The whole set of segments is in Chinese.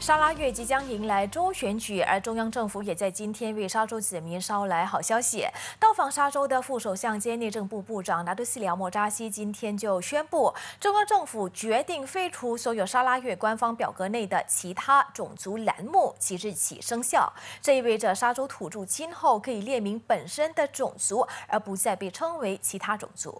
沙拉越即将迎来州选举，而中央政府也在今天为沙州子民捎来好消息。到访沙州的副首相兼内政部部长拿督斯里奥莫扎西今天就宣布，中央政府决定废除所有沙拉越官方表格内的其他种族栏目，即日起生效。这意味着沙州土著今后可以列明本身的种族，而不再被称为其他种族。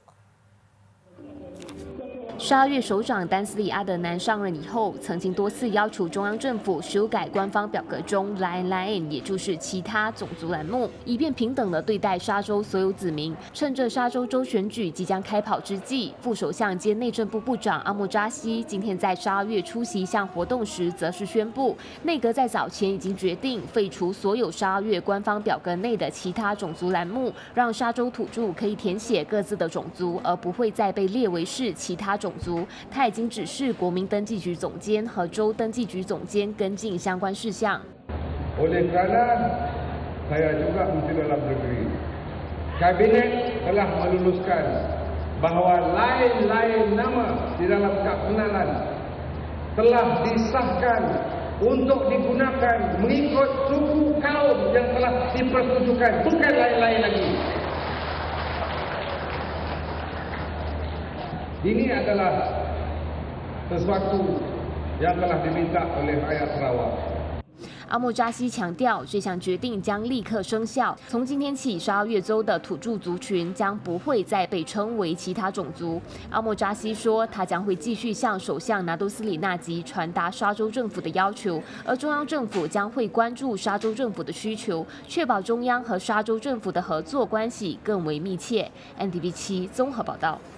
沙拉越首长丹斯里阿德南上任以后，曾经多次要求中央政府修改官方表格中 Lain， 也就是其他种族栏目，以便平等地对待沙州所有子民。趁着沙州州选举即将开跑之际，副首相兼内政部部长阿莫扎西今天在沙拉越出席一项活动时，则是宣布，内阁在早前已经决定废除所有沙拉越官方表格内的其他种族栏目，让沙州土著可以填写各自的种族，而不会再被列为是其他种族。他已经指示国民登记局总监和州登记局总监跟进相关事项。 Oleh kerana saya juga Menteri Dalam Negeri, Kabinet telah meluluskan bahawa lain-lain nama di dalam kad pengenalan telah disahkan untuk digunakan mengikut suku kaum yang telah dipersetujukan, bukan lain-lain lagi. Ini adalah sesuatu yang telah diminta oleh rakyat Sarawak。 阿莫扎西强调，这项决定将立刻生效。从今天起，沙拉越州的土著族群将不会再被称为其他种族。阿莫扎西说，他将会继续向首相拿督斯里纳吉传达沙州政府的要求，而中央政府将会关注沙州政府的需求，确保中央和沙州政府的合作关系更为密切。NTV7综合报道。